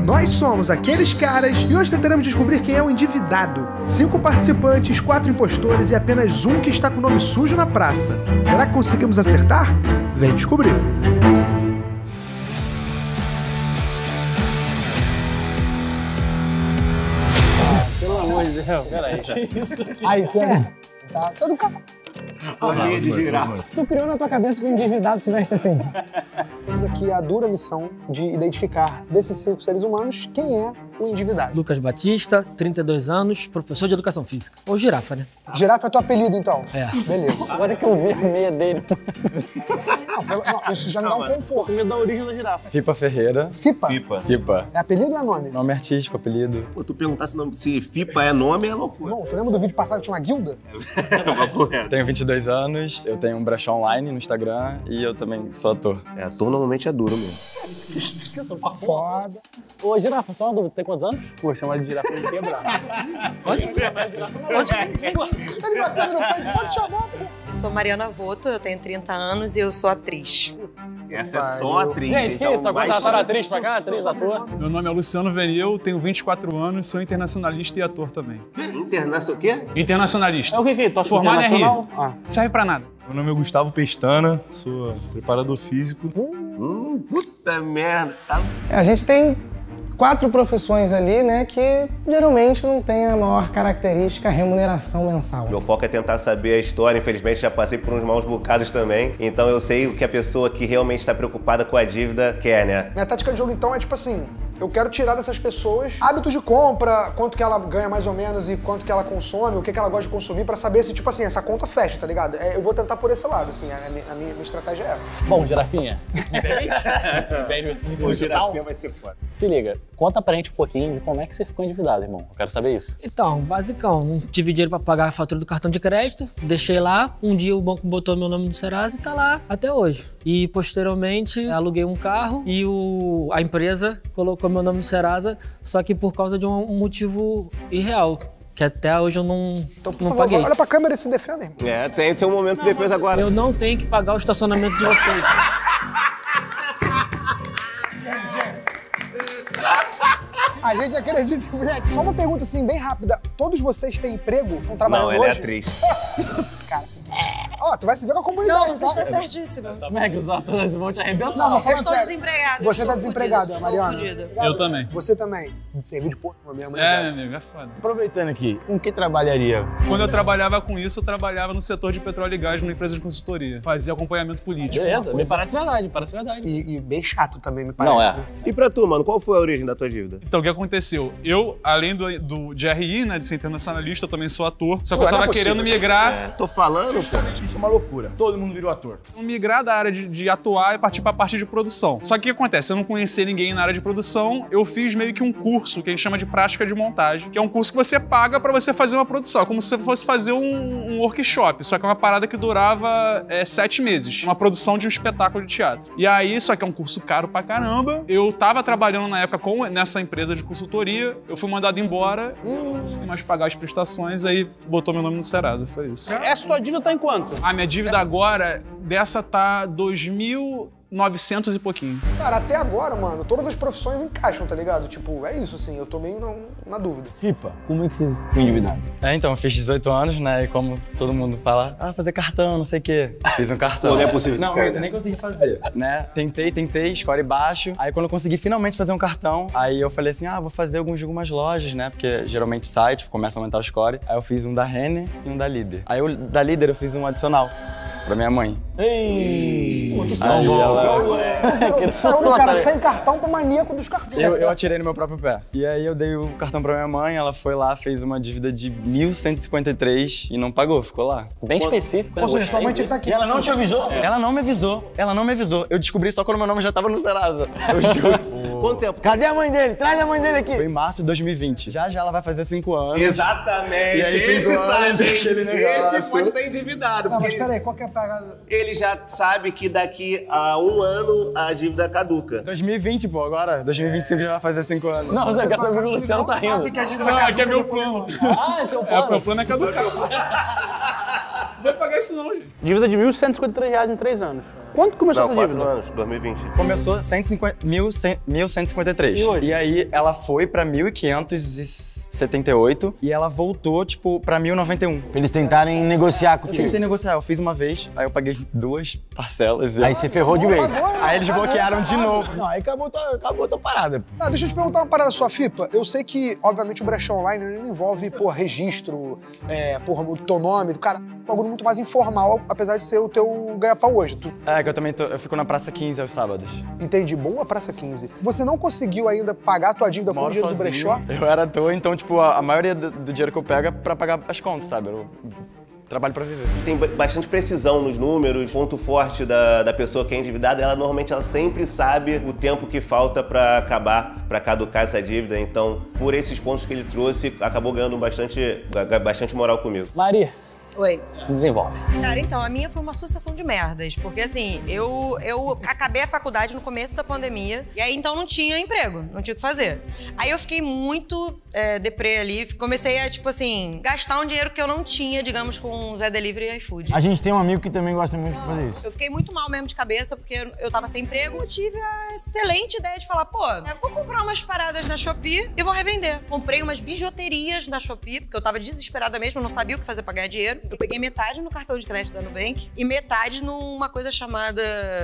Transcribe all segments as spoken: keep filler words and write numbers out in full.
Nós somos aqueles caras e hoje tentaremos descobrir quem é o endividado. Cinco participantes, quatro impostores e apenas um que está com o nome sujo na praça. Será que conseguimos acertar? Vem descobrir. Pelo amor de Deus, peraí. Que isso aqui? Aí, tu é... Tá todo cara. Bolinha de girafa. Tu criou na tua cabeça que o endividado se veste assim. Temos aqui a dura missão de identificar desses cinco seres humanos quem é o endividado. Lucas Batista, trinta e dois anos, professor de educação física. Ou girafa, né? Girafa é teu apelido, então? É. Beleza. Agora que eu vi a meia dele. Não, pelo... não, isso já me dá um conforto. Me dá a origem da girafa. Fipa Ferreira. Fipa? Fipa. Fipa. É apelido ou é nome? Nome artístico, apelido. Pô, tu perguntar se, nome, se Fipa é nome é loucura. Bom, tu lembra do vídeo passado que tinha uma guilda? Tenho vinte e dois anos, eu tenho um brechó online no Instagram e eu também sou ator. É, ator normalmente é duro mesmo. Que sou papo. Foda. Ô, girafa, só uma dúvida, você tem quantos anos? Pô, chamar de girafa me quebrar. Pode chamar de girafa? Pode. Ele bateu no pé, pode chamar, pô. Eu sou Mariana Voto, eu tenho trinta anos e eu sou atriz. Essa é só atriz. Gente, que então isso? Só vai contrataram chance. atriz pra cá? Atriz, ator? Meu nome é Luciano Venil, tenho vinte e quatro anos, sou internacionalista e ator também. Internacional o quê? Internacionalista. É o que que é? Tô Formado em R I. Ah. Serve pra nada. Meu nome é Gustavo Pestana, sou preparador físico. Hum, puta merda. Tá... A gente tem quatro profissões ali, né, que geralmente não tem a maior característica a remuneração mensal. Meu foco é tentar saber a história, infelizmente já passei por uns maus bocados também, então eu sei o que a pessoa que realmente está preocupada com a dívida quer, né? Minha tática de jogo, então, é tipo assim, eu quero tirar dessas pessoas hábitos de compra, quanto que ela ganha mais ou menos e quanto que ela consome, o que que ela gosta de consumir, pra saber se, tipo assim, essa conta fecha, tá ligado? É, eu vou tentar por esse lado, assim, a minha, a minha, minha estratégia é essa. Bom, girafinha, entende? O girafinha vai ser foda. Se liga, conta pra gente um pouquinho de como é que você ficou endividado, irmão. Eu quero saber isso. Então, basicão, não tive dinheiro pra pagar a fatura do cartão de crédito, deixei lá, um dia o banco botou meu nome no Serasa e tá lá até hoje. E posteriormente aluguei um carro e o, a empresa colocou meu nome no Serasa, só que por causa de um motivo irreal, que até hoje eu não, Então, por não favor, paguei. olha pra câmera e se defenda, irmão. É, tem seu momento de defesa agora. Eu não tenho que pagar o estacionamento de vocês. A gente acredita, moleque. Só uma pergunta assim, bem rápida. Todos vocês têm emprego? Estão trabalhando Não, ela é hoje? atriz. Cara, ó, tu vai se ver com a comunidade. Não, você está certíssimo. Como é que os atores vão te arrebentar? Não, mas Eu falando estou sério, desempregada. Você estou tá desempregada, fudida, Mariana? Estou fudida. Eu também. Você também. Serviu de porco mesmo, né? É, cara? meu amigo, é foda. Aproveitando aqui, com que trabalharia? Quando eu trabalhava com isso, eu trabalhava no setor de petróleo e gás numa empresa de consultoria. Fazia acompanhamento político. Beleza, me parece verdade, parece verdade. E, e bem chato também, me parece. Não é. Né? E pra tu, mano, qual foi a origem da tua dívida? Então, o que aconteceu? Eu, além do, do, de R I, né, de ser internacionalista, eu também sou ator. Só que Pô, eu não é tava possível. querendo migrar, É, tô falando, pô. Isso é uma loucura. Todo mundo virou ator. migrar da área de, de atuar e partir pra parte de produção. Só que o que acontece? Eu não conhecia ninguém na área de produção, eu fiz meio que um curso que a gente chama de prática de montagem, que é um curso que você paga pra você fazer uma produção. É como se você fosse fazer um, um workshop, só que é uma parada que durava é, sete meses. Uma produção de um espetáculo de teatro. E aí, só que é um curso caro pra caramba. Eu tava trabalhando na época com, nessa empresa de consultoria, eu fui mandado embora, não consegui mais pagar as prestações, aí botou meu nome no Serasa, foi isso. Essa tua dívida tá em quanto? A minha dívida agora, dessa tá dois mil e novecentos e pouquinho. Cara, até agora, mano, todas as profissões encaixam, tá ligado? Tipo, é isso, assim, eu tô meio na, na dúvida. Fipa, como é que você ficou endividado? É, então, eu fiz dezoito anos, né? E como todo mundo fala, ah, fazer cartão, não sei o quê. Fiz um cartão. Pô, não é possível. Não, eu nem consegui fazer, né? Tentei, tentei, score baixo. Aí quando eu consegui finalmente fazer um cartão, aí eu falei assim, ah, vou fazer alguns de algumas lojas, né? Porque geralmente site começa a aumentar o score. Aí eu fiz um da Renner e um da Líder. Aí eu, da Líder eu fiz um adicional pra minha mãe. Ei! Pô, tu Aí saiu, ela... tu saiu do cara sem cartão pro maníaco dos cartões. Eu, eu atirei no meu próprio pé. E aí eu dei o cartão pra minha mãe, ela foi lá, fez uma dívida de mil cento e cinquenta e três e não pagou, ficou lá. Bem específico, né? Ou seja, tua mãe tinha que estar aqui. E ela não te avisou? Ela não me avisou, ela não me avisou. Eu descobri só quando meu nome já tava no Serasa. Eu juro. Quanto tempo? Cadê a mãe dele? Traz a mãe dele aqui. Foi em março de dois mil e vinte. Já já ela vai fazer cinco anos. Exatamente. E aí, esse cinco anos, sabe. aquele negócio. Esse pode estar endividado. Não, mas porque peraí, qual que é a pegada? ele já sabe que daqui a um ano a dívida caduca. dois mil e vinte, pô, agora. dois mil e vinte e cinco já vai fazer cinco anos. Não, você quer saber que o Luciano tá rindo. Que a dívida Não, caduca aqui é meu depois- plano. Ah, é teu É, plano. meu plano é caducar. vai pagar isso não, gente. Dívida de mil cento e cinquenta e três reais em três anos. Quanto começou Não, essa quatro dívida? anos, dois mil e vinte. Começou cento e cinquenta, mil cento e cinquenta e três. E hoje? E aí ela foi pra mil quinhentos e setenta e oito e ela voltou, tipo, pra mil e noventa e um. Pra eles tentarem negociar Eu contigo. tentei negociar, eu fiz uma vez, aí eu paguei duas parcelas. e- Aí você ferrou de vez. Aí eles bloquearam de novo. Não, aí acabou tua, acabou tua parada. Ah, deixa eu te perguntar uma parada sua, Fipa. Eu sei que, obviamente, o brechó online ele não envolve, pô, registro, é, porra, o teu nome, do cara, um bagulho muito mais informal, apesar de ser o teu ganha-pau hoje. Tu É, que eu também tô, eu fico na Praça quinze aos sábados. entendi, boa Praça quinze. Você não conseguiu ainda pagar a tua dívida com o Moro dinheiro do sozinho. brechó? Eu era à toa, então, tipo, a, a maioria do, do dinheiro que eu pego é pra pagar as contas, sabe? Eu trabalho pra viver. Tem ba- bastante precisão nos números. Ponto forte da, da pessoa que é endividada, ela normalmente ela sempre sabe o tempo que falta pra acabar, pra caducar essa dívida. Então, por esses pontos que ele trouxe, acabou ganhando bastante, ga- bastante moral comigo. Mari, Oi. desenvolve. Cara, então, a minha foi uma sucessão de merdas. Porque, assim, eu, eu acabei a faculdade no começo da pandemia. E aí, então, não tinha emprego. Não tinha o que fazer. Aí, eu fiquei muito é, deprê ali. Comecei a, tipo assim, gastar um dinheiro que eu não tinha, digamos, com Zé Delivery e iFood. A gente tem um amigo que também gosta muito de fazer isso. Eu fiquei muito mal mesmo de cabeça, porque eu tava sem emprego. Eu tive a excelente ideia de falar, pô, eu vou comprar umas paradas na Shopee e vou revender. Comprei umas bijuterias na Shopee, porque eu tava desesperada mesmo, não sabia o que fazer pra ganhar dinheiro. Eu peguei metade no cartão de crédito da Nubank e metade numa coisa chamada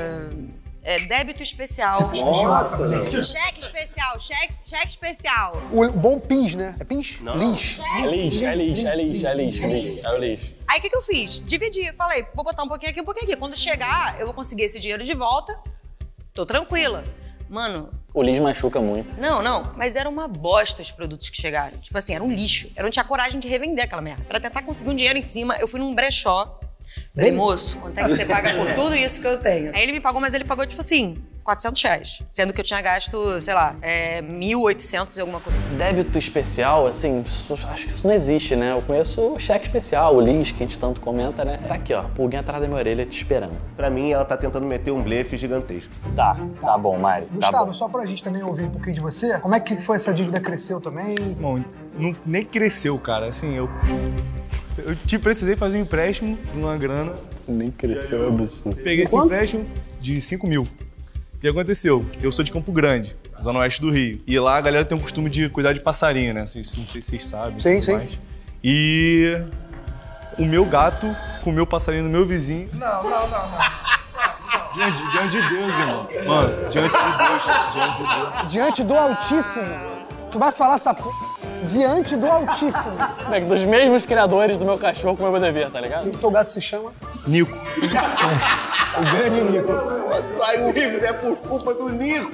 é, débito especial. Nossa! Cheque especial, cheque, cheque especial. O bom PIS, né? É PIS? Não. Lis. É lixo, é lixo, é lixo, é lixo, lixo, é o lixo. Aí o que, que eu fiz? Dividi. Falei, vou botar um pouquinho aqui, um pouquinho aqui. Quando chegar, eu vou conseguir esse dinheiro de volta. Tô tranquila. Mano, O lixo machuca muito. não, não, mas era uma bosta os produtos que chegaram. Tipo assim, era um lixo. Eu não tinha coragem de revender aquela merda. Pra tentar conseguir um dinheiro em cima, eu fui num brechó. Falei, moço, quanto é que você paga por tudo isso que eu tenho? Aí ele me pagou, mas ele pagou, tipo assim, quatrocentos reais. Sendo que eu tinha gasto, sei lá, é, mil e oitocentos e alguma coisa. Débito especial, assim, isso- acho que isso não existe, né? Eu conheço o cheque especial, o lixo que a gente tanto comenta, né? Tá aqui, ó, pulguinha atrás da minha orelha te esperando. Pra mim, ela tá tentando meter um blefe gigantesco. Tá, tá bom, Mari. Tá Gustavo, bom. só pra gente também ouvir um pouquinho de você, como é que foi essa dívida? Cresceu também? Bom, não, nem cresceu, cara. Assim, eu. Eu te precisei fazer um empréstimo de uma grana. Nem cresceu, é absurdo. Peguei esse empréstimo de cinco mil. O que aconteceu? Eu sou de Campo Grande, zona oeste do Rio. E lá a galera tem o costume de cuidar de passarinho, né? Assim, não sei se vocês sabem. Sim, tudo sim. mais. E o meu gato comeu o passarinho do meu vizinho. Não, não, não, não. Diante, diante de Deus, irmão. Mano, diante de Deus. Diante de Deus. Diante do Altíssimo. Tu vai falar essa p... Diante do Altíssimo. É que dos mesmos criadores do meu cachorro com o meu dever, tá ligado? O teu gato se chama? Nico. O grande Nico. Tua dívida é por culpa do Nico!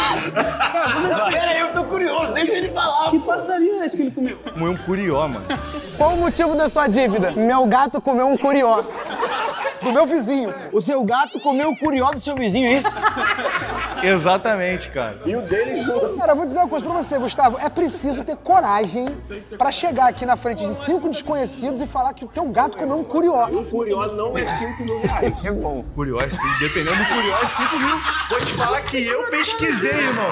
Peraí, eu tô curioso, deixa ele falar. Que passarinho é esse que ele comeu? Comeu um curió, mano. Qual o motivo da sua dívida? Meu gato comeu um curió. Do meu vizinho. O seu gato comeu o curió do seu vizinho, é isso? Exatamente, cara. E o dele junto. Cara, eu vou dizer uma coisa pra você, Gustavo. É preciso ter coragem pra chegar aqui na frente de cinco desconhecidos e falar que o teu gato comeu um curió. O curió não é cinco mil reais. É bom. Curió é cinco, dependendo do curió é cinco mil. Vou te falar que eu pesquisei, irmão.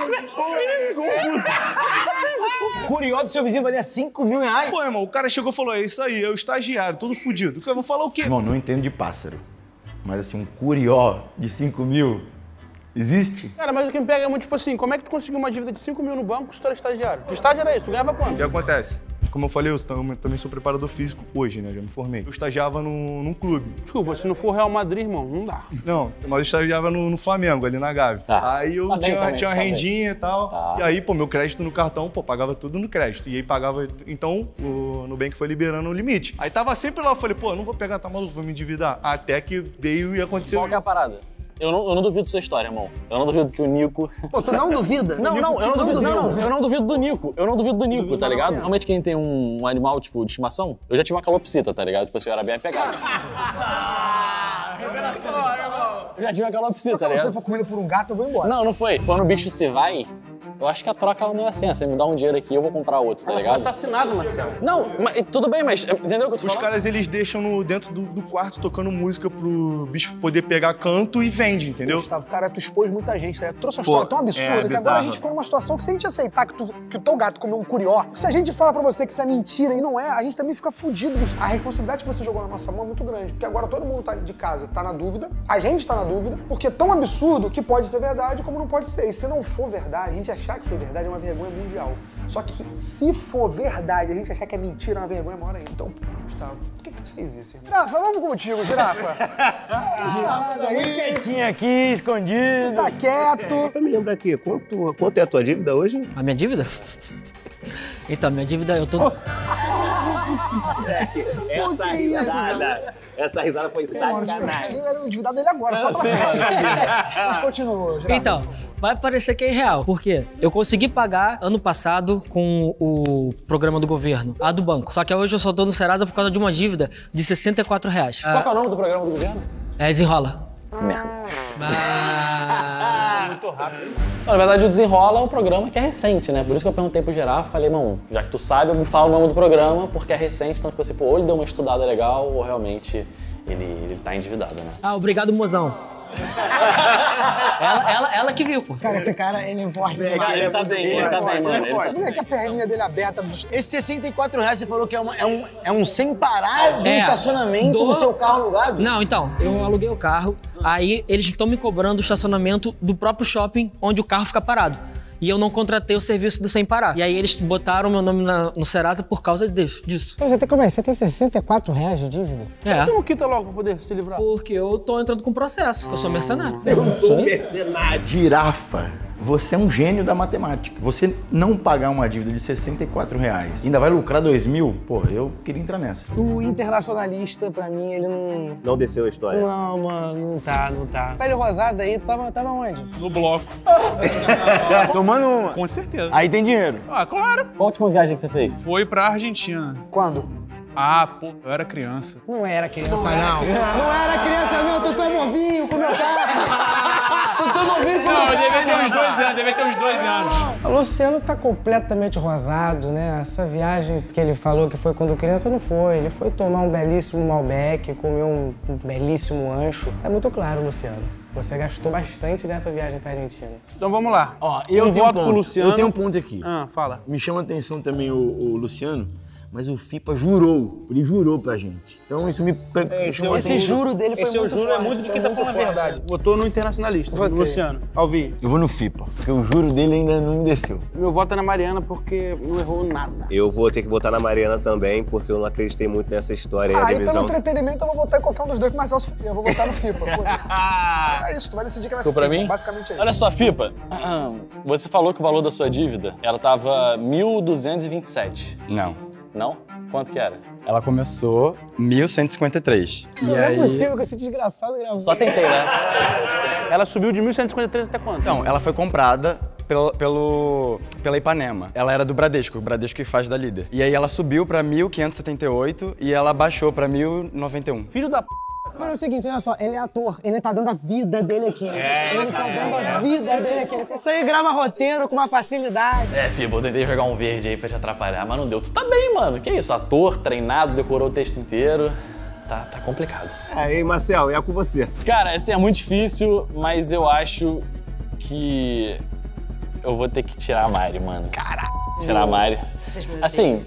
O curió do seu vizinho valia cinco mil reais? Pô, irmão, o cara chegou e falou, é isso aí, é o estagiário, todo fudido. Eu vou falar o quê? Irmão, não entendo de pássaro. Mas assim, um curió de cinco mil existe? Cara, mas o que me pega é muito tipo assim, como é que tu conseguiu uma dívida de cinco mil no banco se tu era estagiário? Que estágio era isso? Tu ganhava O quanto? que acontece? Como eu falei, eu tam- também sou preparador físico hoje, né? Já me formei. Eu estagiava num, num clube. Desculpa, se não for Real Madrid, irmão, não dá. Não, mas eu estagiava no, no Flamengo, ali na Gávea. Tá. Aí eu Tá bem tinha, também, tinha uma tá bem. rendinha e tal. Tá. E aí, pô, meu crédito no cartão, pô, pagava tudo no crédito. E aí pagava. Então, o Nubank foi liberando o limite. Aí tava sempre lá, eu falei, pô, não vou pegar, tá maluco, vou me endividar. Até que veio e aconteceu. Qual que é a parada? Eu não, eu não duvido sua história, irmão. Eu não duvido que o Nico... Pô, tu não duvida? Não, não, eu não duvido, não, não, eu não duvido do Nico. Eu não duvido do Nico, tá ligado? Realmente quem tem um, um animal, tipo, de estimação, eu já tive uma calopsita, tá ligado? Tipo assim, eu era bem apegado. Eu já tive uma calopsita, tá Se você ligado? for comido por um gato, eu vou embora. Não, não foi. Quando o bicho se vai, Eu acho que a troca ela não é assim. Você me dá um dinheiro aqui, eu vou comprar outro, tá ligado? Foi assassinado, Marcelo. Não, mas, tudo bem, mas entendeu o que eu tô Os falando? caras, eles deixam no, dentro do, do quarto tocando música pro bicho poder pegar canto e vende, entendeu? Gustavo, cara, tu expôs muita gente, né? Tu trouxe uma Pô, história tão absurda é, que agora bizarro. a gente ficou numa situação que se a gente aceitar que, tu, que o teu gato comeu um curió, se a gente fala pra você que isso é mentira e não é, a gente também fica fudido. A responsabilidade que você jogou na nossa mão é muito grande, porque agora todo mundo tá de casa, tá na dúvida, a gente tá na dúvida, porque é tão absurdo que pode ser verdade como não pode ser. E se não for verdade, a gente achar que foi verdade é uma vergonha mundial. Só que se for verdade, a gente achar que é mentira é uma vergonha maior ainda. Então, Gustavo, por que que tu fez isso, irmão? Girafa, vamos contigo, Girafa. Girafa, aí quietinho aqui, escondido. Tá quieto. Pra me lembrar aqui, quanto, quanto é a tua dívida hoje? A minha dívida? Então, minha dívida, eu tô... Essa risada, essa risada foi sacanagem. Eu era o endividado dele agora, só pra sei, saber. Mas continua, Girafa. Então, vai parecer que é irreal. Por quê? Eu consegui pagar ano passado com o programa do governo, a do banco. Só que hoje eu só tô no Serasa por causa de uma dívida de sessenta e quatro reais. Qual que é o nome do programa do governo? É, desenrola. Merda. Ah. Muito rápido. Na verdade, o Desenrola é um programa que é recente, né? Por isso que eu perguntei pro Girafa, falei, irmão, já que tu sabe, me fala o nome do programa, porque é recente, então, tipo assim, pô, ou ele deu uma estudada legal, ou realmente ele, ele tá endividado, né? Ah, obrigado, mozão. ela, ela, ela que viu, pô. Cara, esse cara, ele é forte demais. Ele tá bem, ele tá bem, mano. Ele tá Olha que a perninha dele aberta. Esse sessenta e quatro reais você falou que é, uma, é, um, é um sem parar de um É, estacionamento do- do seu carro alugado? Não, então, eu aluguei o carro, aí eles estão me cobrando o estacionamento do próprio shopping onde o carro fica parado. E eu não contratei o serviço do Sem Parar. E aí eles botaram meu nome na- no Serasa por causa disso. disso. Você tem, como é? Você tem sessenta e quatro reais de dívida? É, Então quita logo pra poder se livrar. porque eu tô entrando com processo, eu sou mercenário. Girafa, você é um gênio da matemática. Você não pagar uma dívida de sessenta e quatro reais, ainda vai lucrar dois mil? Pô, eu queria entrar nessa. O internacionalista, pra mim, ele não... Não desceu a história. Não, mano, não tá, não tá. Pele rosada aí, tu tava, tava onde? No bloco. Tomando uma. Com certeza. Aí tem dinheiro. Ah, claro. Qual a última viagem que você fez? Foi pra Argentina. Quando? Ah, pô, eu era criança. Não era criança, não. Não era criança, não. Tu tá novinho com o meu carro. Tu tá novinho com o meu Não, eu carro. devia ter uns doze anos, devia ter uns doze anos. O Luciano tá completamente rosado, né? Essa viagem que ele falou que foi quando criança, não foi. Ele foi tomar um belíssimo Malbec, comer um belíssimo ancho. Tá muito claro, Luciano. Você gastou bastante nessa viagem pra Argentina. Então vamos lá. Ó, eu um tenho um voto ponto. pro Luciano. Eu tenho um ponto aqui. Ah, fala. Me chama a atenção também o, o Luciano, mas o Fipa jurou, ele jurou pra gente. Então isso me, pe- me chamou a Esse atenção. juro dele foi Esse muito juro forte. é muito de foi quem tá muito falando a forte. verdade. Votou no internacionalista, Votei. no Luciano. Alvin, Eu vou no Fipa, porque o juro dele ainda não me desceu. meu voto é na Mariana porque não errou nada. Eu vou ter que votar na Mariana também, porque eu não acreditei muito nessa história. Ah, a e pelo divisão... entretenimento eu vou votar em qualquer um dos dois, mas Marcelo se fuder. Eu vou votar no Fipa. foda-se. É isso, tu vai decidir quem vai ser. Ficou pra quem. mim? Basicamente é isso. Olha só, Fipa, você falou que o valor da sua dívida, ela tava mil duzentos e vinte e sete. Não. Não? Quanto que era? Ela começou mil cento e cinquenta e três. E Não aí... é possível que esse desgraçado gravou. Só tentei, né? Ela subiu de mil cento e cinquenta e três até quanto? Não, ela foi comprada pelo, pelo, pela Ipanema. Ela era do Bradesco, o Bradesco que faz da Líder. E aí ela subiu pra mil quinhentos e setenta e oito e ela baixou pra mil e noventa e um. Filho da p... Mas é o seguinte, olha só, ele é ator, ele tá dando a vida dele aqui. Ele tá dando a vida dele aqui. Isso aí grava roteiro com uma facilidade. É, Fipa, eu tentei jogar um verde aí pra te atrapalhar, mas não deu. Tu tá bem, mano. Que isso? Ator, treinado, decorou o texto inteiro. Tá, tá complicado. Aí, Marcel, é com você. Cara, assim, é muito difícil, mas eu acho que eu vou ter que tirar a Mari, mano. Caralho. Tirar a Mari. Vocês me Assim,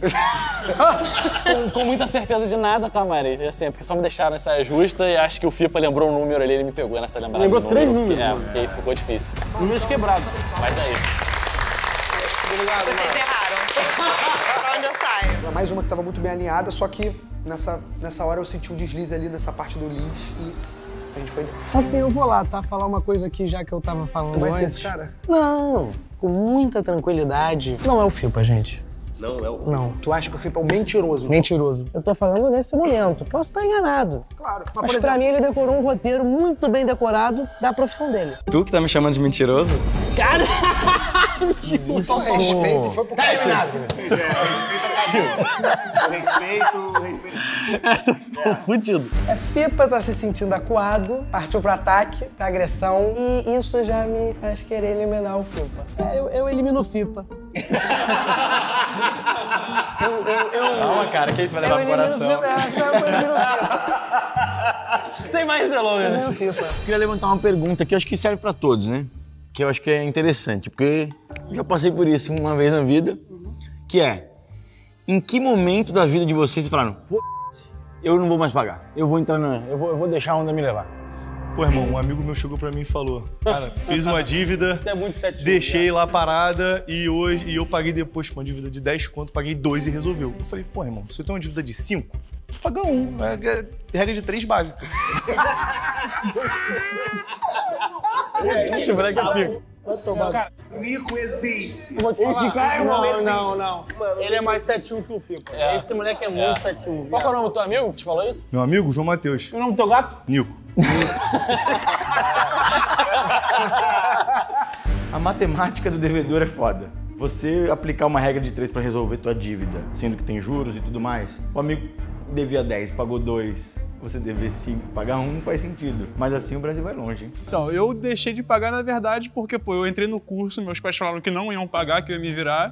com, com muita certeza de nada, tá, Mari? Assim, porque só me deixaram essa justa e acho que o Fipa lembrou um número ali, ele me pegou nessa lembrada. Lembrou de três número. números. É, porque ficou difícil. Números quebrados. Mas é isso. Vocês erraram. Pra onde eu saio? Mais uma que tava muito bem alinhada, só que nessa, nessa hora eu senti um deslize ali nessa parte do Lins e a gente foi... Assim, eu vou lá, tá? Falar uma coisa aqui, já que eu tava falando Tu vai antes. ser esse cara? Não, com muita tranquilidade. Não é o Fipa, gente. Não, é o... Não. Tu acha que o Fipa é um mentiroso? Mentiroso. Eu tô falando nesse momento. Posso estar enganado. Claro. Mas, Mas por pra exemplo, mim ele decorou um roteiro muito bem decorado da profissão dele. Tu que tá me chamando de mentiroso? Caralho! Então, respeito foi pro cara eliminado. Respeito, respeito. Tô fudido. É, Fipa tá se sentindo acuado, partiu pro ataque, pra agressão, e isso já me faz querer eliminar o Fipa. É, eu, eu elimino o Fipa. eu, eu, eu, Calma, cara, que isso vai levar pro coração. Eu elimino o Fipa. Sem mais delongas. Eu elimino o Fipa. Queria levantar uma pergunta que eu acho que serve pra todos, né? Que eu acho que é interessante, porque eu já passei por isso uma vez na vida, que é, em que momento da vida de vocês vocês falaram, foda-se, eu não vou mais pagar, eu vou entrar na, eu vou, eu vou deixar a onda me levar. Pô, irmão, um amigo meu chegou pra mim e falou, cara, fiz uma dívida, É muito sete deixei lá parada e hoje e eu paguei depois uma dívida de dez conto, paguei dois e resolveu. Eu falei, pô, irmão, se eu tenho uma dívida de cinco, paga um, é regra de três básica. Esse moleque é pico. Vai tomar. Cara, Nico existe. esse cara, não não, existe. não, não. Ele é mais sete um que o Fipa. É. Esse moleque é muito sete um. Qual que é o nome do teu amigo que te falou isso? Meu amigo, João Matheus. E o nome do teu gato? Nico. A matemática do devedor é foda. Você aplicar uma regra de três pra resolver tua dívida, sendo que tem juros e tudo mais, o amigo devia dez, pagou dois, você dever cinco, pagar um, não faz sentido. Mas assim o Brasil vai longe, hein? Então, eu deixei de pagar, na verdade, porque, pô, eu entrei no curso, meus pais falaram que não iam pagar, que eu ia me virar.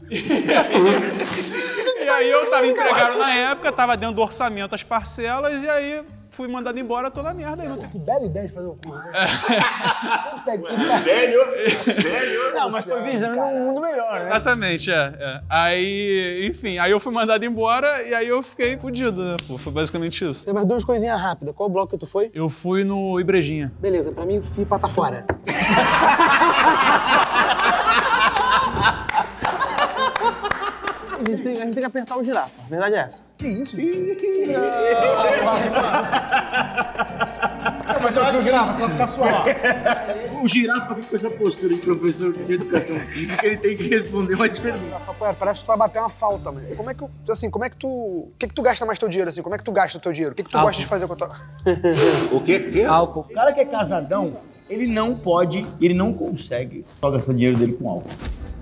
E aí eu tava empregado na época, tava dentro do orçamento as parcelas, e aí fui mandado embora, tô na merda aí. Não tem... Que bela ideia de fazer o curso. Velho, velho. Não, mas foi visando um mundo melhor, né? Exatamente, é, é. Aí, enfim, aí eu fui mandado embora e aí eu fiquei fudido, né? Pô, foi basicamente isso. Tem mais duas coisinhas rápidas. Qual bloco que tu foi? Eu fui no Ibrejinha. Beleza, pra mim o Fipa tá fora. A gente, tem, a gente tem que apertar o girafa. A verdade é essa. Que isso? Mas eu acho que Girafa, tu vai ficar suave. o girafa aqui com essa postura de professor de educação física, ele tem que responder mais perguntas. Rafael, parece que tu vai bater uma falta, mano. Como é que, assim, como é que tu... O que que tu gasta mais teu dinheiro, assim? Como é que tu gasta o teu dinheiro? O que que tu Álcool. gosta de fazer com a tua... O quê? quê? Álcool. O cara que é casadão, ele não pode, ele não consegue só gastar dinheiro dele com álcool.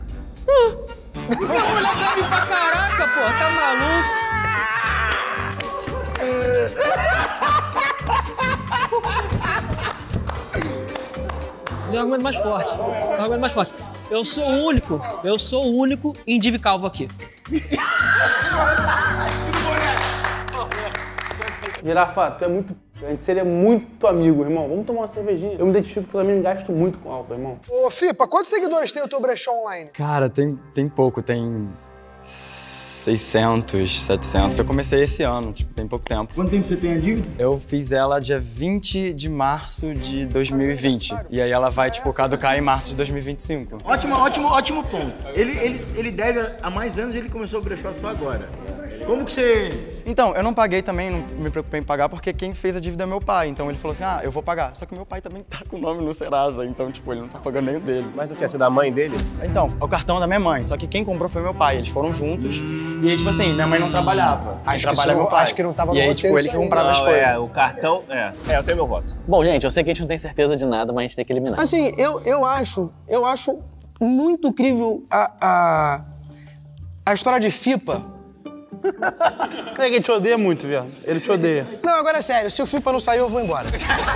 Mulher bebe pra caraca, pô, tá maluco? Tem um argumento mais forte. Tem um argumento mais forte. Eu sou o único, eu sou o único Indivi Calvo aqui. Girafa, tu é muito... A gente seria muito amigo, irmão. Vamos tomar uma cervejinha. Eu me identifico porque eu também gasto muito com álcool, irmão. Ô, Fipa, quantos seguidores tem o teu brechó online? Cara, tem, tem pouco, tem seiscentos, setecentos. Eu comecei esse ano, tipo, tem pouco tempo. Quanto tempo você tem a dívida? Eu fiz ela dia vinte de março de dois mil e vinte. E aí ela vai, tipo, caducar em março de dois mil e vinte e cinco. Ótimo, ótimo, ótimo ponto. Ele, ele, ele deve há mais anos, ele começou o brechó só agora. Como que você... Então, eu não paguei também, não me preocupei em pagar, porque quem fez a dívida é meu pai. Então ele falou assim, ah, eu vou pagar. Só que meu pai também tá com o nome no Serasa, então, tipo, ele não tá pagando nem o dele. Mas não quer ser da mãe dele? Então, o cartão é da minha mãe, só que quem comprou foi meu pai. Eles foram juntos e aí, tipo assim, minha mãe não trabalhava. Aí Acho que trabalha isso- meu pai. acho que não tava no E aí, roteiro tipo, ele isso que aí. comprava as Não, coisas. é, o cartão, é. É, eu tenho meu voto. Bom, gente, eu sei que a gente não tem certeza de nada, mas a gente tem que eliminar. Assim, eu, eu acho, eu acho muito incrível a, a, a história de Fipa. É que ele te odeia muito, viado. Ele te odeia. Não, agora é sério, se o Fipa não sair, eu vou embora.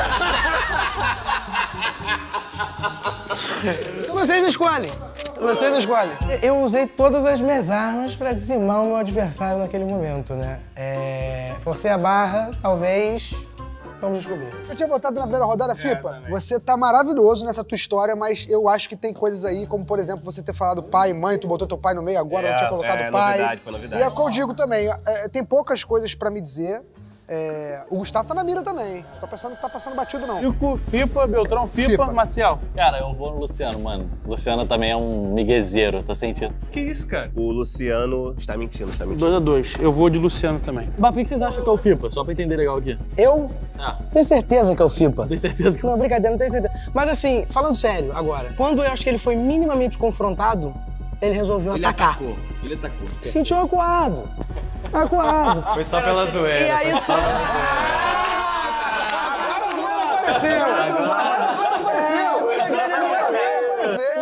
Vocês escolhem. Vocês escolhem. Eu usei todas as minhas armas pra dizimar o meu adversário naquele momento, né? É... Forcei a barra, talvez. Vamos descobrir. Eu tinha votado na primeira rodada, Fipa. Você tá maravilhoso nessa tua história, mas eu acho que tem coisas aí, como por exemplo, você ter falado pai e mãe, tu botou teu pai no meio agora, É, não tinha colocado é, pai. novidade, foi novidade. E é o que eu digo também, é, tem poucas coisas pra me dizer. É, o Gustavo tá na mira também. Tô pensando que tá passando batido, não. Fico, Fipa, Beltrão, Fipa, Fipa. Marcial. Cara, eu vou no Luciano, mano. Luciano também é um miguezeiro, tô sentindo. Que isso, cara? O Luciano está mentindo, está mentindo. dois a dois. Eu vou de Luciano também. Mas por que vocês acham que é o Fipa? Só pra entender legal aqui. Eu Ah. tenho certeza que é o Fipa. Tem certeza que Não, brincadeira, não tenho certeza. Mas assim, falando sério agora, quando eu acho que ele foi minimamente confrontado, ele resolveu Ele atacar. atacou, ele atacou. Se sentiu acuado. Acuado. Foi só pela zoeira. E aí, foi só pela Apareceu! Apareceu!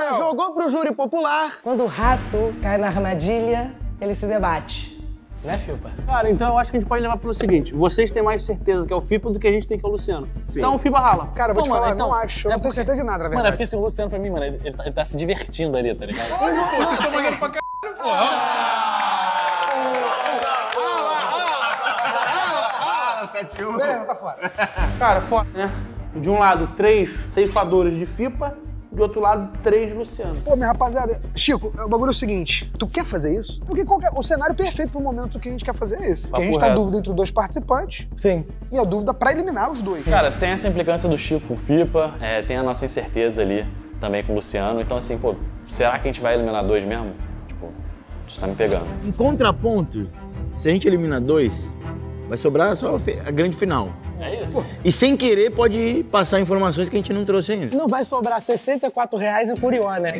No júri popular, quando o rato cai na armadilha, ele se debate. Né, Fipa? Cara, então eu acho que a gente pode levar pelo seguinte: vocês têm mais certeza que é o Fipa do que a gente tem que é o Luciano. Sim. Então o Fipa rala. Cara, eu vou Pô, te falar, mano, então, não acho. Eu é não tenho porque- certeza de nada, na Mano, é verdade. porque assim, o Luciano, pra mim, mano, ele, ele, tá, ele tá se divertindo ali, tá ligado? Pô, vocês são maneiro pra caralho, pô. sete um. Beleza, tá fora. Cara, foda, né? De um lado, três ceifadores de Fipa, do outro lado, três Luciano. Pô, minha rapaziada, Chico, o bagulho é o seguinte, tu quer fazer isso? Porque qualquer, o cenário perfeito pro momento que a gente quer fazer é esse. Porque a gente Papo tá em reto. dúvida entre os dois participantes Sim. e a dúvida pra eliminar os dois. Cara, tem essa implicância do Chico com o Fipa, é, tem a nossa incerteza ali também com o Luciano. Então, assim, pô, será que a gente vai eliminar dois mesmo? Tipo, isso tá me pegando. Em contraponto, se a gente elimina dois, vai sobrar só a fi- a grande final. É isso. E sem querer pode passar informações que a gente não trouxe ainda. Não vai sobrar sessenta e quatro reais e curió, né?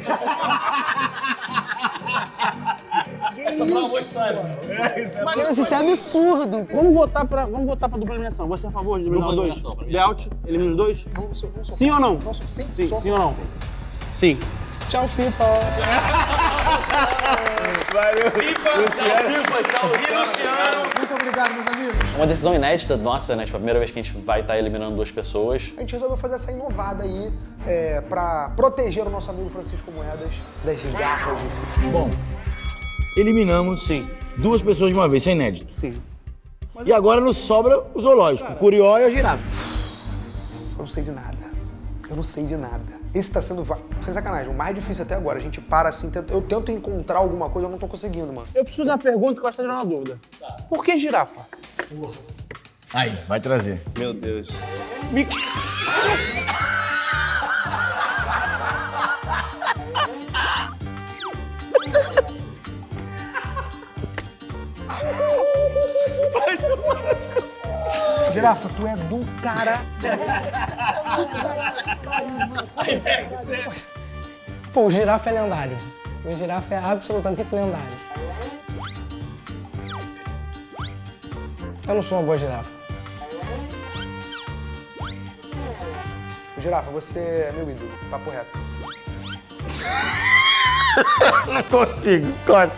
Mas isso é absurdo. Vamos votar pra, vamos votar pra dupla eliminação. Você é a favor de eliminar Dupla dois? eliminação pra mim. Layout, elimina os dois? Não sou, não sou Sim ou não? Não sou, sim, Sim, sou. sim ou não? Sim. Tchau, Fipa. Valeu, Luciano. Muito obrigado, meus amigos. Uma decisão inédita nossa, né? Tipo, a primeira vez que a gente vai estar eliminando duas pessoas. A gente resolveu fazer essa inovada aí é, pra proteger o nosso amigo Francisco Moedas das garras de... Bom, eliminamos Sim. duas pessoas de uma vez, isso é inédito. Sim. E agora nos sobra o zoológico, o curió e a girafa. Eu não sei de nada. Eu não sei de nada. Esse tá sendo, va- sem sacanagem, o mais difícil até agora. A gente para assim, tenta- eu tento encontrar alguma coisa, eu não tô conseguindo, mano. Eu preciso de uma pergunta que eu gosto de tirar uma dúvida. Por que girafa? Aí, vai trazer. Meu Deus. Girafa, tu é do cara. Pô, o girafa é lendário. O girafa é absolutamente lendário. Eu não sou uma boa girafa. Girafa, você é meu ídolo, papo reto. Não consigo, corta.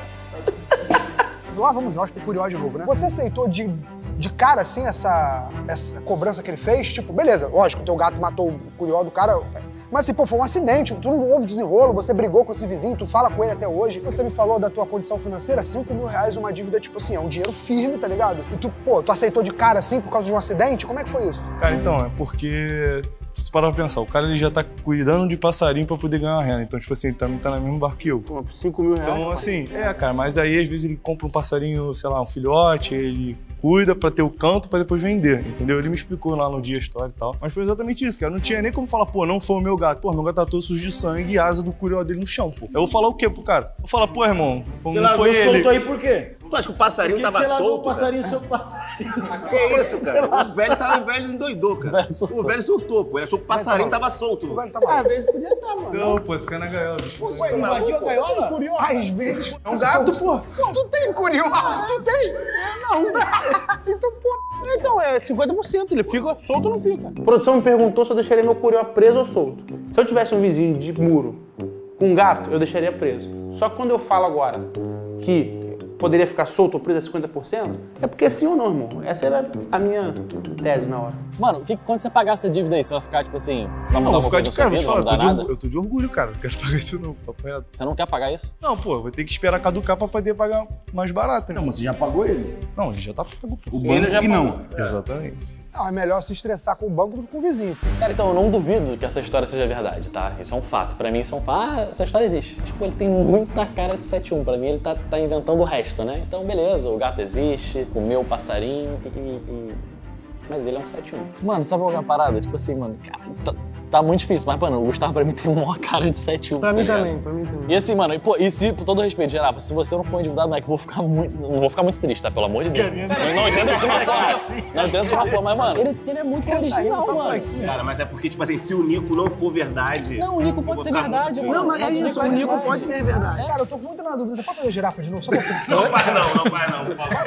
Lá vamos nós pro Curió de novo, né? Você aceitou de, de cara, assim, essa, essa cobrança que ele fez? Tipo, beleza, lógico, o teu gato matou o Curió do cara, mas assim, pô, foi um acidente, tu não houve desenrolo, você brigou com esse vizinho, tu fala com ele até hoje. Você me falou da tua condição financeira, cinco mil reais uma dívida, tipo assim, é um dinheiro firme, tá ligado? E tu, pô, tu aceitou de cara, assim, por causa de um acidente? Como é que foi isso? Cara, então, é porque... Se tu parar pra pensar, o cara ele já tá cuidando de passarinho pra poder ganhar uma renda. Então, tipo assim, ele também tá no mesmo barco que eu. Pô, cinco mil reais. Então, assim, é, cara, mas aí às vezes ele compra um passarinho, sei lá, um filhote, ele cuida pra ter o canto pra depois vender, entendeu? Ele me explicou lá no dia a história e tal. Mas foi exatamente isso, cara. Não tinha nem como falar, pô, não foi o meu gato. Pô, meu gato tá todo sujo de sangue e asa do curió dele no chão, pô. Eu vou falar o quê pro cara? Eu vou falar, pô, irmão, foi, não foi ele. solto aí por quê? Tu acha que o passarinho Por que tava que você largou solto? o passarinho, cara? seu passarinho? Que isso, cara? O velho tava, o velho endoidou, cara. O velho surtou, pô. Ele achou que o passarinho tava solto. O velho tá Às maluco. vezes podia estar, mano. Não, pô, fica na gaiola, bicho. Ué, invadiu a gaiola? Curió, às vezes. É um gato, pô. Tu tem Curió? Tu tem? Não. Então, pô. Então, é cinquenta por cento. Ele fica solto ou não fica? A produção me perguntou se eu deixaria meu curió preso ou solto. Se eu tivesse um vizinho de muro com um gato, eu deixaria preso. Só que quando eu falo agora que poderia ficar solto ou preso a cinquenta por cento, é porque é sim ou não, irmão. Essa era a minha tese na hora. Mano, o que, quando você pagar essa dívida aí, você vai ficar, tipo assim, vai mudar Não, vou alguma ficar coisa de na sua cara, vou te vida? Vai falar, eu mudar tô de, nada? orgulho, eu tô de orgulho, cara. Não quero pagar isso não, papo reto. Você não quer pagar isso? Não, pô, eu vou ter que esperar caducar pra poder pagar mais barato, né? Não, mas você já pagou ele? Não, ele já tá pago, pô. O banco já que não. pagou. Exatamente. Não, é melhor se estressar com o banco do que com o vizinho. Cara, então eu não duvido que essa história seja verdade, tá? Isso é um fato. Pra mim isso é um fato. Ah, essa história existe. Tipo, ele tem muita cara de sete um. Pra mim ele tá, tá inventando o resto, né? Então beleza, o gato existe, comeu o passarinho e... e... Mas ele é um sete um. Mano, sabe qual é a parada? Tipo assim, mano, cara, tá, tá muito difícil. Mas, mano, o Gustavo pra mim tem uma cara de sete um. Pra mim tá ligado? também, pra mim também. E assim, mano, e, pô, e se, por todo respeito, Girafa, se você não for endividado, não é que eu vou ficar muito. Não vou ficar muito triste, tá? Pelo amor de Deus. Não, não entenda isso de uma forma. Não entenda isso de uma forma, mas, mano, ele, ele é muito original, mano. Cara, mas é porque, tipo assim, se o Nico não for verdade... Não, o Nico pode ser verdade, mano. Não, mas é isso, o Nico pode ser verdade. Cara, eu tô muito na dúvida. Você pode fazer girafa de novo? Só pra... Não faz não, não faz não, por favor.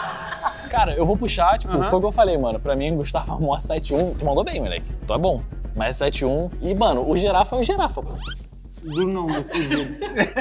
Cara, eu vou puxar, tipo, foi o que eu falei, mano. Pra mim, Gustavo Amor sete um, tu mandou bem, moleque. Tu é bom. Mas sete um. E, mano, o girafa é o girafa, pô. Duro não, meu fudido.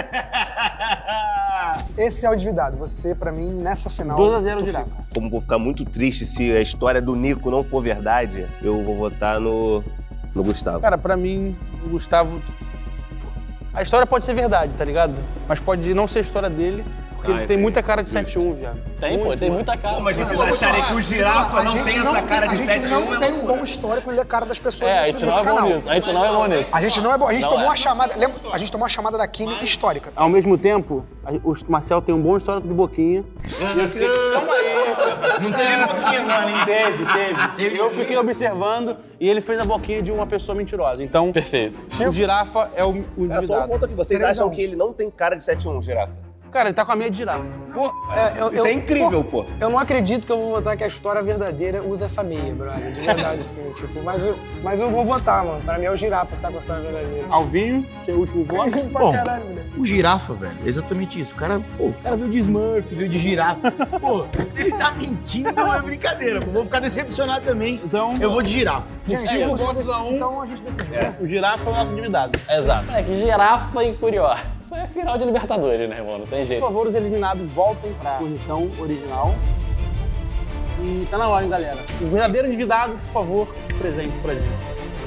Esse é o endividado. Você, pra mim, nessa final... dois a zero tu girafa. fica. Como vou ficar muito triste se a história do Nico não for verdade, eu vou votar no, no Gustavo. Cara, pra mim, o Gustavo... A história pode ser verdade, tá ligado? Mas pode não ser a história dele, porque Ah, ele tem entendi. muita cara de sete um, viado. Tem, pô, ele tem muita cara. Pô, mas vocês acharem que o girafa A não gente tem essa cara de A gente sete um não é tem um loucura. bom histórico em ler a cara das pessoas É, a nesse, gente não nesse é bom canal. nisso. A gente não é bom nisso. A gente não é bom. A gente Não tomou é. a chamada... Lembra? A gente tomou a chamada da Kimi histórica. Ao mesmo tempo, a- o Marcel tem um bom histórico de boquinha. E eu fiquei... Calma aí. Não teve boquinha, mano, hein? Teve, teve. Eu fiquei observando e ele fez a boquinha de uma pessoa mentirosa. Então, Perfeito. o girafa é o, o Cara, só um endividado. ponto aqui. Vocês acham que ele não tem cara de sete um, girafa? Cara, ele tá com a meia de girafa. Pô, É, eu- isso eu- é incrível, pô. Eu não acredito que eu vou votar que a história verdadeira usa essa meia, brother. De verdade, sim. Tipo, mas eu, mas eu vou votar, mano. Pra mim é o girafa que tá com a história verdadeira. Alvinho, seu último voto. Pra Bom, caralho, moleque. o girafa, velho, é exatamente isso. O cara, pô, o cara veio de Smurf, veio de girafa. Pô, se ele tá mentindo, é brincadeira. Pô, vou ficar decepcionado também. Então, Eu vou de girafa. Gente, É eu isso. vou desse- Votos a um. então a gente decidiu, né? o girafa é o nosso endividado. Exato. É que girafa e curió. Isso é final de Libertadores, né, irmão? Não tem Por jeito. favor, os eliminados voltem pra posição original. E tá na hora, hein, galera. O verdadeiro endividado, por favor, presente pra gente.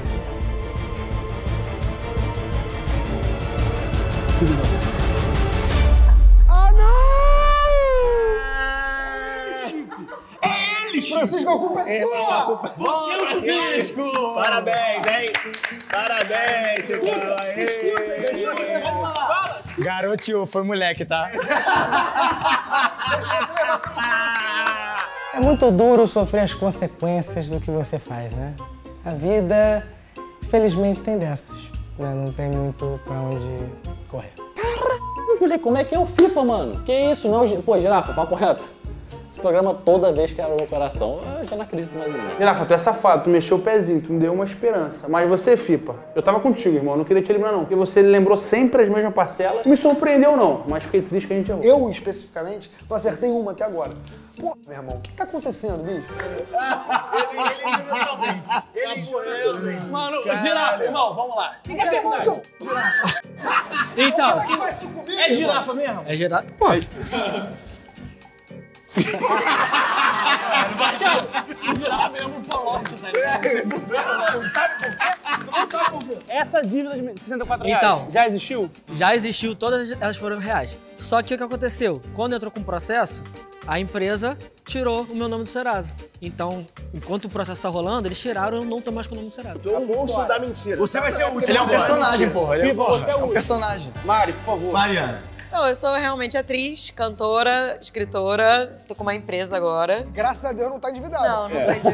Ah, não! Francisco, a culpa é sua! Francisco! Parabéns, hein? Parabéns, Chicão! Aê! Garoteou, foi moleque, tá? É muito duro sofrer as consequências do que você faz, né? A vida, felizmente, tem dessas. Né? Não tem muito pra onde correr. Moleque, como é que é o FIFA, mano? Que isso? Não, gi- pô, girafa, papo reto. Esse programa toda vez que abre o meu coração, eu já não acredito mais em mim. Girafa, tu é safado, tu mexeu o pezinho, tu me deu uma esperança. Mas você, Fipa, eu tava contigo, irmão, eu não queria te eliminar não. Porque você lembrou sempre as mesmas parcelas. Me surpreendeu não, mas fiquei triste que a gente errou. Eu, especificamente, não acertei uma até agora. Pô, meu irmão, o que tá acontecendo, bicho? Mano, girafa, irmão, vamos lá. Então, Então, É girafa mesmo? é geral. Pô, Girafa mesmo forte, tá ligado? Essa dívida de sessenta e quatro reais Então. já existiu? já existiu, todas elas foram reais. Só que o que aconteceu? Quando entrou com o processo, a empresa tirou o meu nome do Serasa. Então, enquanto o processo tá rolando, eles tiraram, eu não tô mais com o nome do Serasa. Tu é um monstro da mentira. Você vai ser o último. Ele é um personagem, porra. Ele é, Fipa, porra, você é o é um último. personagem. Mari, por favor. Mariana. Não, eu sou realmente atriz, cantora, escritora. Tô com uma empresa agora. graças a Deus não tá endividado. Não, não tô endividada.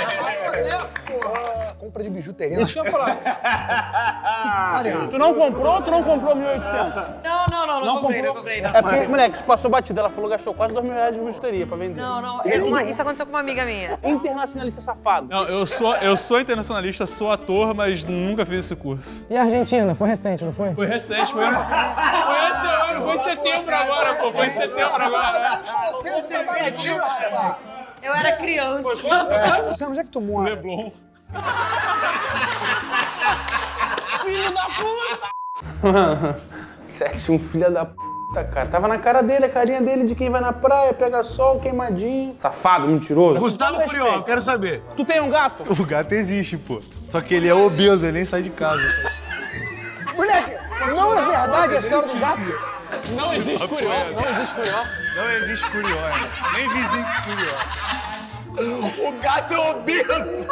Compra de bijuteria. Isso que eu ia falar. Mariana. Tu não comprou, tu não comprou mil e oitocentos? Não, não, não, não, comprei, não comprei, não. É porque, moleque, isso passou batida. Ela falou que gastou quase dois mil reais de bijuteria pra vender. Não, não, é uma- isso aconteceu com uma amiga minha. Internacionalista safado. Não, eu sou, eu sou internacionalista, sou ator, mas nunca fiz esse curso. E a Argentina? Foi recente, não foi? Foi recente, foi, foi esse ano, foi em setembro agora, pô, foi em setembro agora. Eu era criança. Você onde é que tu mora? Leblon. Filho da puta! sete um, filha da puta, cara. Tava na cara dele, a carinha dele de quem vai na praia, pega sol, queimadinho. Safado, mentiroso. Gustavo Curió, eu quero saber. Tu tem um gato? O gato existe, pô. Só que ele é obeso, ele nem sai de casa. Moleque, não é verdade a história do gato? Não existe curió, não existe curió. Não existe Curió, né? Nem vizinho de Curió. O gato é obeso!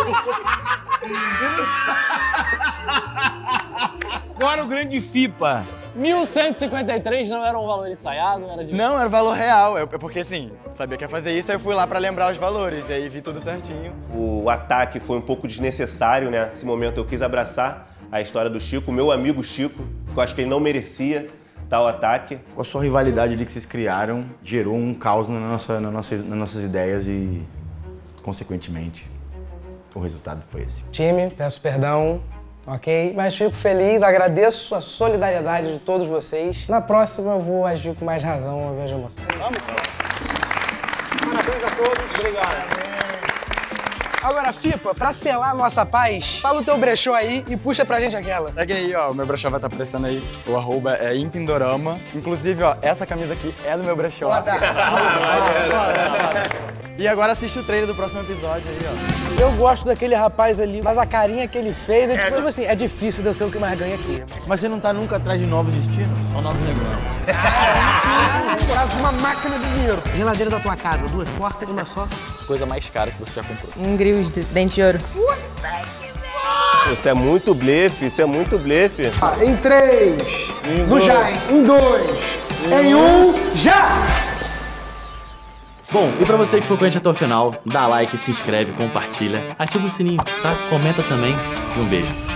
Agora o grande Fipa. mil cento e cinquenta e três não era um valor ensaiado, era de... Não, era valor real. É é porque, assim, sabia que ia fazer isso, aí eu fui lá pra lembrar os valores. E aí vi tudo certinho. O ataque foi um pouco desnecessário, né? Nesse momento eu quis abraçar a história do Chico, meu amigo Chico, que eu acho que ele não merecia tal ataque. Com a sua rivalidade ali que vocês criaram, gerou um caos na nossa, na nossa, nas nossas ideias e, consequentemente, o resultado foi esse. Time, peço perdão, ok? Mas fico feliz, agradeço a solidariedade de todos vocês. Na próxima eu vou agir com mais razão ao invés de emoção. Parabéns a todos. Obrigado. Agora, Fipa, pra selar a nossa paz, fala o teu brechó aí e puxa pra gente aquela. Segue aí, ó, o meu brechó vai estar aparecendo aí. O arroba é Impindorama. Inclusive, ó, essa camisa aqui é do meu brechó. E agora assiste o trailer do próximo episódio aí, ó. Eu gosto daquele rapaz ali, mas a carinha que ele fez é tipo assim, é difícil de eu ser o que mais ganha aqui. Mas você não tá nunca atrás de novos destinos? São novos negócios. Traz uma máquina de dinheiro. Geladeira da tua casa, duas portas, uma só. Coisa mais cara que você já comprou. Um grill de dente de ouro. Isso é muito blefe, isso é muito blefe. Ah, em três, no já, hein? Em dois, em um, já! Bom, e pra você que ficou com a gente até o final, dá like, se inscreve, compartilha, ativa o sininho, tá? Comenta também e um beijo.